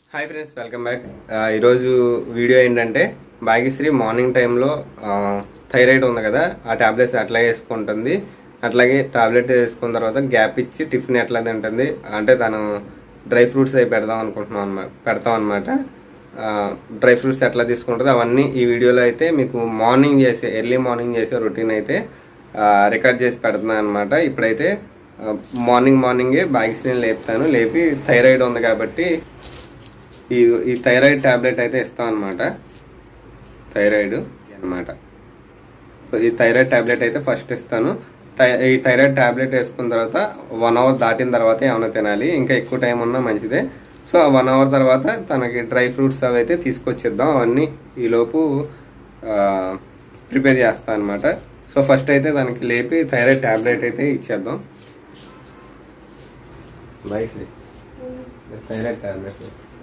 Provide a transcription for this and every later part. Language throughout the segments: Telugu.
Hi friends, welcome back. ఈరోజు వీడియో ఏంటంటే భాగ్యశ్రీ మార్నింగ్ టైంలో థైరాయిడ్ ఉంది కదా, ఆ ట్యాబ్లెట్స్ ఎట్లా వేసుకుంటుంది, అట్లాగే టాబ్లెట్ వేసుకున్న తర్వాత గ్యాప్ ఇచ్చి టిఫిన్ ఎట్లా తింటుంది అంటే తను డ్రై ఫ్రూట్స్ అవి పెడతాం అనమాట. డ్రై ఫ్రూట్స్ ఎట్లా తీసుకుంటుంది అవన్నీ ఈ వీడియోలో అయితే మీకు ఎర్లీ మార్నింగ్ చేసే రొటీన్ అయితే రికార్డ్ చేసి పెడుతున్నాను అనమాట. ఇప్పుడైతే మార్నింగే భాగ్యశ్రీని లేపి థైరాయిడ్ ఉంది కాబట్టి ఈ థైరాయిడ్ ట్యాబ్లెట్ అయితే ఇస్తాం అనమాట. థైరాయిడ్ అనమాట. సో ఈ థైరాయిడ్ ట్యాబ్లెట్ అయితే ఫస్ట్ ఇస్తాను. ఈ థైరాయిడ్ ట్యాబ్లెట్ వేసుకున్న తర్వాత 1 అవర్ దాటిన తర్వాత ఏమైనా తినాలి, ఇంకా ఎక్కువ టైం ఉన్నా మంచిదే. సో 1 అవర్ తర్వాత తనకి డ్రై ఫ్రూట్స్ అవి అయితే తీసుకొచ్చిద్దాం. అవన్నీ ఈలోపు ప్రిపేర్ చేస్తాను అనమాట. సో ఫస్ట్ అయితే తనకి లేపి థైరాయిడ్ ట్యాబ్లెట్ అయితే ఇచ్చేద్దాం. Thyroid tablet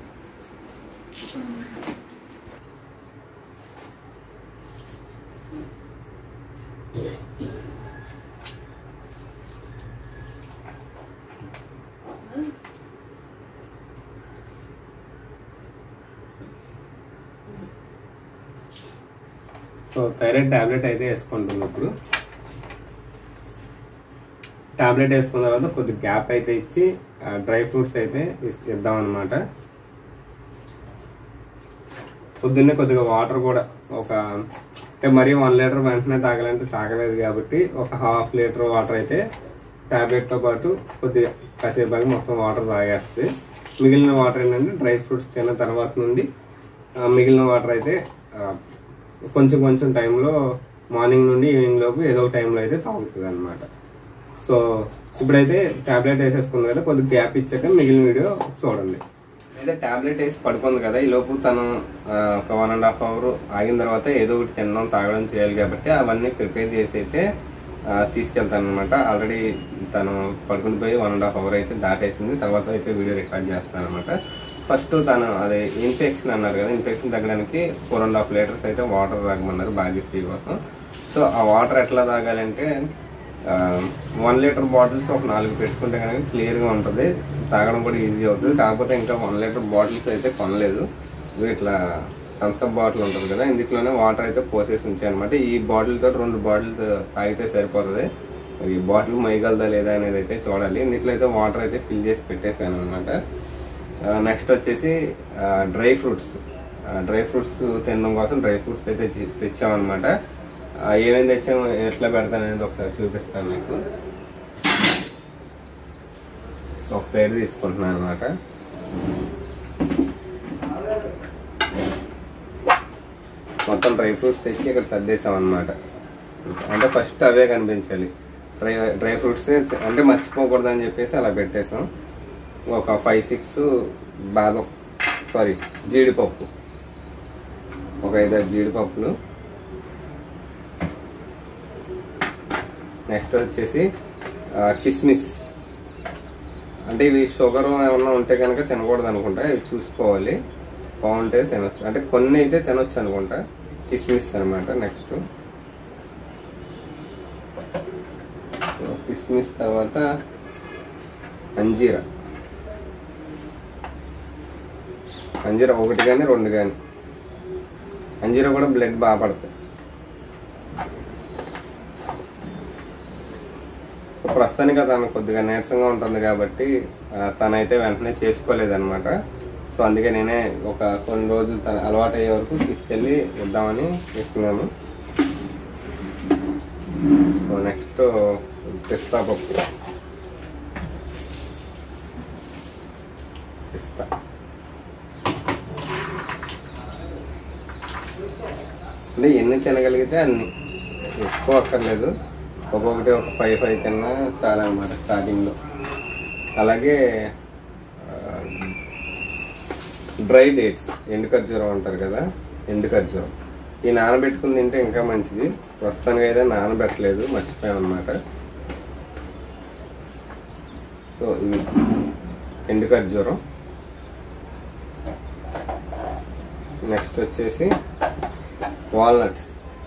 so thyroid tablet అయితే వేసుకుంటుంది. ఇప్పుడు టాబ్లెట్ వేసుకున్న తర్వాత కొద్దిగా గ్యాప్ అయితే ఇచ్చి డ్రై ఫ్రూట్స్ అయితే ఇద్దాం అనమాట. పొద్దున్నే కొద్దిగా వాటర్ కూడా అంటే మరీ 1 లీటర్ వెంటనే తాగాలంటే తాగలేదు కాబట్టి ఒక 1/2 లీటర్ వాటర్ అయితే టాబ్లెట్తో పాటు కొద్దిగా కాసేపు మొత్తం వాటర్ తాగేస్తుంది. మిగిలిన వాటర్ ఏంటంటే డ్రై ఫ్రూట్స్ తిన్న తర్వాత నుండి మిగిలిన వాటర్ అయితే కొంచెం టైంలో మార్నింగ్ నుండి ఈవినింగ్ లోపు ఏదో ఒక టైంలో అయితే తాగుతుంది అనమాట. సో ఇప్పుడైతే టాబ్లెట్ వేసేసుకుంది కదా, కొద్దిగా గ్యాప్ ఇచ్చాక మిగిలిన వీడియో చూడండి. అయితే టాబ్లెట్ వేసి పడుకుంది కదా, ఈ లోపు తను ఒక 1.5 అవర్ ఆగిన తర్వాత ఏదో ఒకటి తినడం తాగడం చేయాలి కాబట్టి అవన్నీ ప్రిపేర్ చేసి అయితే తీసుకెళ్తాను అనమాట. ఆల్రెడీ తను పడుకుని పోయి 1.5 అవర్ అయితే దాటేసింది. తర్వాత అయితే వీడియో రికార్డ్ చేస్తాను అనమాట. ఫస్ట్ తను అదే ఇన్ఫెక్షన్ అన్నారు కదా, ఇన్ఫెక్షన్ తగ్గడానికి 4.5 లీటర్స్ అయితే వాటర్ తాగమన్నారు భాగ్యశ్రీ కోసం. సో ఆ వాటర్ ఎట్లా తాగాలంటే 1 లీటర్ బాటిల్స్ ఒక 4 పెట్టుకుంటే కనుక క్లియర్గా ఉంటుంది, తాగడం కూడా ఈజీ అవుతుంది. కాకపోతే ఇంకా 1 లీటర్ బాటిల్స్ అయితే కొనలేదు. ఇట్లా థమ్స్అప్ బాటిల్ ఉంటుంది కదా, ఇందులోనే వాటర్ అయితే పోసేసి ఉంచాయి అనమాట. ఈ బాటిల్తో 2 బాటిల్స్ తాగితే సరిపోతుంది. ఈ బాటిల్ మైగలదా లేదా అనేది అయితే చూడాలి. ఇందులో అయితే వాటర్ అయితే ఫిల్ చేసి పెట్టేశాను అనమాట. నెక్స్ట్ వచ్చేసి డ్రై ఫ్రూట్స్ తినడం కోసం డ్రై ఫ్రూట్స్ అయితే తెచ్చామన్నమాట. ఏమేమి తెచ్చాము ఎట్లా పెడతాననేది ఒకసారి చూపిస్తాను మీకు. ఒక ప్లేట్ తీసుకుంటున్నాను అనమాట. మొత్తం డ్రై ఫ్రూట్స్ తెచ్చి ఇక్కడ సర్దేశాం అనమాట. అంటే ఫస్ట్ అవే కనిపించాలి. డ్రై ఫ్రూట్స్ అంటే మర్చిపోకూడదు అని చెప్పేసి అలా పెట్టేసాం. ఒక 5-6 జీడిపప్పు, ఒక 5-6 జీడిపప్పులు. నెక్స్ట్ వచ్చేసి కిస్మిస్. అంటే ఇవి షుగర్ ఏమన్నా ఉంటే కనుక తినకూడదు అనుకుంటా, ఇవి చూసుకోవాలి. బాగుంటే తినొచ్చు, అంటే కొన్ని అయితే తినొచ్చు అనుకుంటా. కిస్మిస్ అనమాట. నెక్స్ట్ కిస్మిస్ తర్వాత అంజీరా 1 కానీ 2 కానీ. అంజీరా కూడా బ్లడ్ బాగా పడుతుంది. సో ప్రస్తుతానికి తను కొద్దిగా నీరసంగా ఉంటుంది కాబట్టి తనైతే వెంటనే చేసుకోలేదన్నమాట. సో అందుకే నేనే కొన్ని రోజులు తన అలవాటు అయ్యే వరకు తీసుకెళ్ళి ఇద్దామని తీసుకున్నాము. సో నెక్స్ట్ పిస్తా అంటే ఎన్ని తినగలిగితే అన్ని, ఎక్కువ అక్కర్లేదు. ఒక్కొక్కటి ఒక 5 తిన్నా చాలా అన్నమాట స్టార్టింగ్లో. అలాగే డ్రై డేట్స్, ఎండు ఖర్జూరం అంటారు కదా, ఎండు ఖర్జూరం ఈ నానబెట్టుకుని తింటే ఇంకా మంచిది. ప్రస్తుతానికి అయితే నానబెట్టలేదు, మర్చిపోయామన్నమాట. సో ఇవి ఎండు ఖర్జూరం. నెక్స్ట్ వచ్చేసి వాల్నట్స్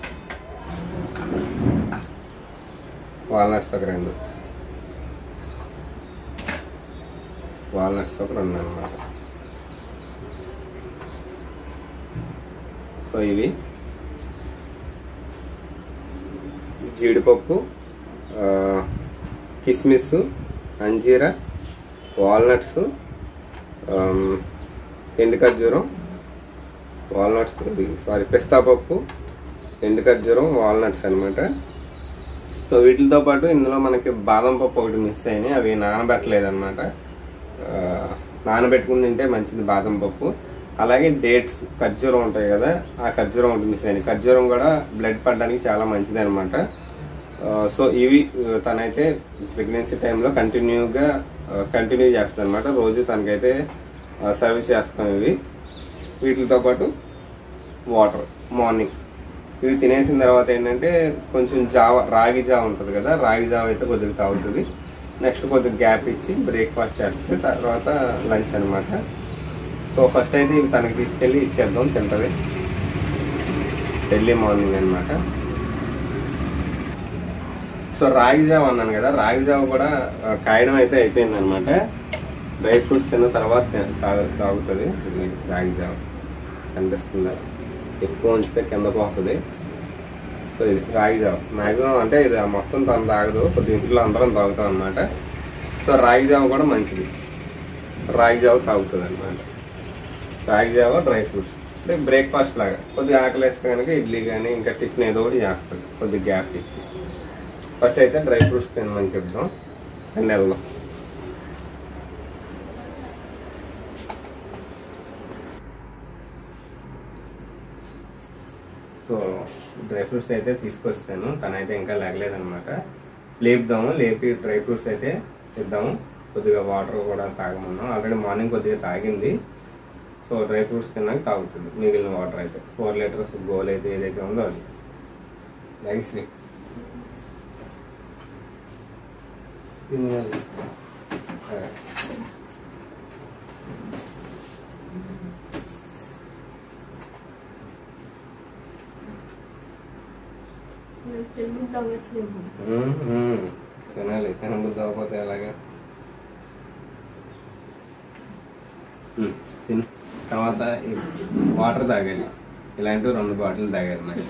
ఒక 2, వాల్నట్స్ ఒక 2 అన్నమాట. సో ఇవి జీడిపప్పు, కిస్మిస్, అంజీరా, వాల్నట్స్, ఎండు ఖర్జూరం, వాల్నట్స్ పిస్తా పప్పు, ఎండు ఖర్జూరం, వాల్నట్స్ అనమాట. సో వీటితో పాటు ఇందులో మనకి బాదం పప్పు ఒకటి మిస్ అయినాయి, అవి నానబెట్టలేదు అనమాట. నానబెట్టుకుని తింటే మంచిది బాదం పప్పు. అలాగే డేట్స్, ఖర్జూరం ఉంటాయి కదా, ఆ ఖర్జూరం ఒకటి మిస్ అయింది. ఖర్జూరం కూడా బ్లడ్ పడడానికి చాలా మంచిది అనమాట. సో ఇవి తనైతే ప్రెగ్నెన్సీ టైంలో కంటిన్యూ చేస్తుంది అనమాట. రోజు తనకైతే సర్వీస్ చేస్తాం ఇవి. వీటితో పాటు వాటర్ మార్నింగ్ ఇవి తినేసిన తర్వాత ఏంటంటే కొంచెం రాగి జావ ఉంటుంది కదా, రాగి జావ అయితే కొద్దిగా తాగుతుంది. నెక్స్ట్ కొద్దిగా గ్యాప్ ఇచ్చి బ్రేక్ఫాస్ట్ చేస్తుంది, తర్వాత లంచ్ అనమాట. సో ఫస్ట్ అయితే ఇవి తనకి తీసుకెళ్ళి ఇచ్చేద్దాం, తింటుంది ఎర్లీ మార్నింగ్ అనమాట. సో రాగి జావ అన్నాను కదా, రాగి జావ కూడా కాయడం అయితే అయిపోయింది అనమాట. డ్రై ఫ్రూట్స్ తిన్న తర్వాత తాగుతుంది. ఇది రాగి జావ కనిపిస్తుందా, ఎక్కువ ఉంచితే కింద పోతుంది. సో ఇది రాగి జావ మ్యాక్సిమం అంటే ఇది మొత్తం తను తాగదు, కొద్ది ఇంట్లో అందరం తాగుతాం అనమాట. సో రాగి జావ కూడా మంచిది, రాగి జావ తాగుతుంది అనమాట. రాగి జావ డ్రై ఫ్రూట్స్ అంటే బ్రేక్ఫాస్ట్ లాగా. కొద్దిగా ఆకలి వేస్తే కనుక ఇడ్లీ కానీ ఇంకా టిఫిన్ ఏదో ఒకటి చేస్తుంది కొద్దిగా గ్యాప్ ఇచ్చి. ఫస్ట్ అయితే డ్రై ఫ్రూట్స్ తినమని చెప్దాం అండ్ వెళ్దాం. సో డ్రై ఫ్రూట్స్ అయితే తీసుకొస్తాను, తనైతే ఇంకా లేగలేదనమాట. లేపుదాము, లేపి డ్రై ఫ్రూట్స్ అయితే ఇద్దాము. కొద్దిగా వాటర్ కూడా తాగమన్నాం, ఆల్రెడీ మార్నింగ్ కొద్దిగా తాగింది. సో డ్రై ఫ్రూట్స్ తిన్నాక తాగుతుంది. మిగిలిన వాటర్ అయితే 4 లీటర్స్ గోల్ అయితే ఏదైతే ఉందో అది. థ్యాంక్స్ నీ తినాలి, తినబుద్ధి అవ్వకపోతే ఎలాగా. తిను. తర్వాత వాటర్ తాగాలి, ఇలాంటివి 2 బాటిల్ తాగాలి మరి.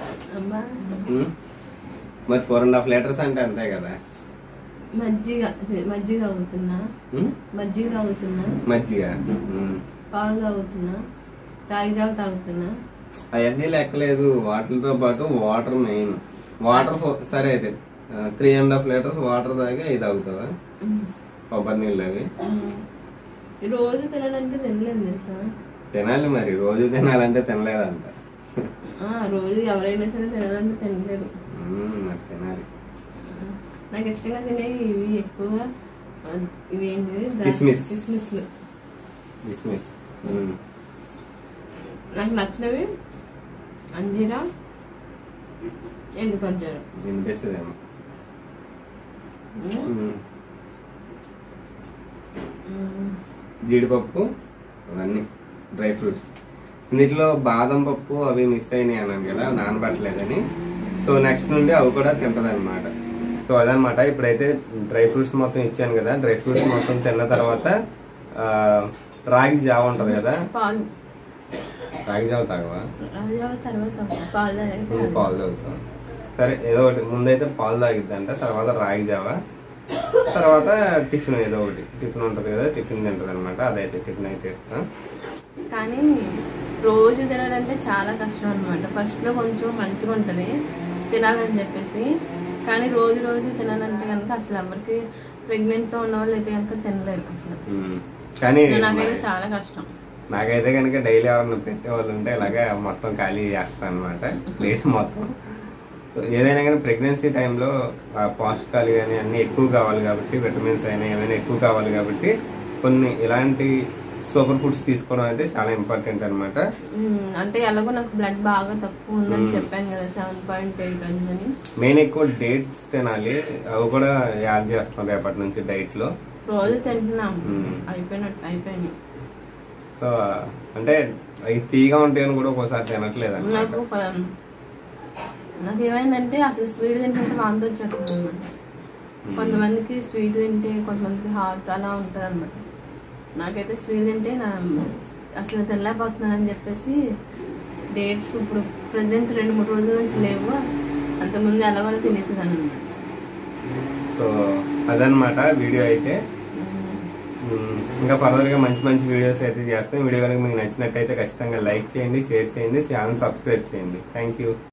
మరి 4.5 లీటర్స్ అంటే అంతే కదా. మజ్జిగ తాగుతున్నా, మజ్జిగ, పాలు తాగుతున్నా, రాగి జావ తాగుతున్నా. అవన్నీ లెక్కలేదు, వాటితో పాటు వాటర్ మెయిన్. వాటర్ సరే అయితే 3.5 లీటర్స్ వాటర్ తాగి అవి తాగుతావా, కొబ్బరి నీళ్ళు అవి. రోజు తినాలంటే తినలేదు తెలుసా. తినాలి మరి, రోజు తినాలంటే తినలేదంట. రోజు ఎవరైనా సరే తినాలంటే తినలేదు, మరి తినాలి. నాకు ఇష్టంగా తినేవి ఇవి ఎక్కువగా. ఇవేంటి కిస్మిస్. నాకు నచ్చినవి అంజీరా, ఎండు ఖర్జూరం. వినిపిస్తుందేమో. జీడిపప్పు, అవన్నీ డ్రై ఫ్రూట్స్. ఇందులో బాదం పప్పు అవి మిస్ అయినాయి అన్నాను కదా, నానబట్టలేదని. సో నెక్స్ట్ నుండి అవి కూడా తింటది అనమాట. సో అదనమాట. ఇప్పుడైతే డ్రై ఫ్రూట్స్ మొత్తం ఇచ్చాను కదా, డ్రై ఫ్రూట్స్ మొత్తం తిన్న తర్వాత రాగి జావ ఉంటది కదా, రాగి జావ తాగవా? పాలు తాగుతాం. సరే ఏదో ఒకటి, ముందైతే పాలు తాగిద్దంట, తర్వాత రాగి జావ, తర్వాత టిఫిన్ ఏదో ఒకటి. టిఫిన్ ఉంటది కదా, టిఫిన్ తింటది అనమాట. అదైతే టిఫిన్ అయితే ఇస్తాం. కానీ రోజు తినాలంటే చాలా కష్టం అనమాట. ఫస్ట్ లో కొంచెం మంచిగా ఉంటది తినాలని చెప్పేసి, కానీ రోజు తినాలంటే కనుక అసలు ఎవరికి ప్రెగ్నెంట్ తో ఉన్న వాళ్ళు అయితే కనుక తినలేరు అసలు. కానీ నాకైతే చాలా కష్టం. నాకైతే కనుక డైలీ ఎవరన్నా పెట్టేవాళ్ళు ఉంటే ఇలాగే మొత్తం ఖాళీ చేస్తాను అనమాట, ప్లేస్ మొత్తం. ఏదైనా కానీ ప్రెగ్నెన్సీ టైంలో పోషకాలు కానీ అన్ని ఎక్కువ కావాలి కాబట్టి, విటమిన్స్ అయినా ఏమైనా ఎక్కువ కావాలి కాబట్టి కొన్ని ఇలాంటి సూపర్ ఫుడ్స్ తీసుకోవడం అయితే చాలా ఇంపార్టెంట్ అనమాట. అంటే ఎలాగో నాకు బ్లడ్ బాగా తక్కువ ఉందని చెప్పాను కదా, 7.8 అని. మెయిన్ ఎక్కువ డేట్స్ తినాలి, అవి కూడా యాడ్ చేస్తాం రేపటి నుంచి డైట్ లో. రోజు తింటున్నాం, అయిపోయినాయి. సో అంటే అవి తీగా ఉంటాయని కూడా ఒకసారి తినట్లేదు అన్నమాట. నాకు ఏమైందంటే అసలు స్వీట్ తింటుంటే వాంతి వచ్చేస్తుంది అనమాట. కొంతమందికి స్వీట్ తింటే, కొంతమందికి హాట్ అలా ఉంటుంది అనమాట. నాకైతే స్వీట్ తింటే అసలు తినలేకపోతున్నాను అని చెప్పేసి డేట్స్ ఇప్పుడు ప్రజెంట్ 2-3 రోజుల నుంచి లేవు, అంతకుముందు ఎలాగో తినేసేదాన్ని అనమాట. సో అదనమాట వీడియో అయితే. ఇంకా ఫర్దర్ గా మంచి మంచి వీడియోస్ అయితే చేస్తాం. వీడియో కనుక మీకు నచ్చినట్టయితే ఖచ్చితంగా లైక్ చేయండి, షేర్ చేయండి, ఛానల్ సబ్స్క్రైబ్ చేయండి. Thank you.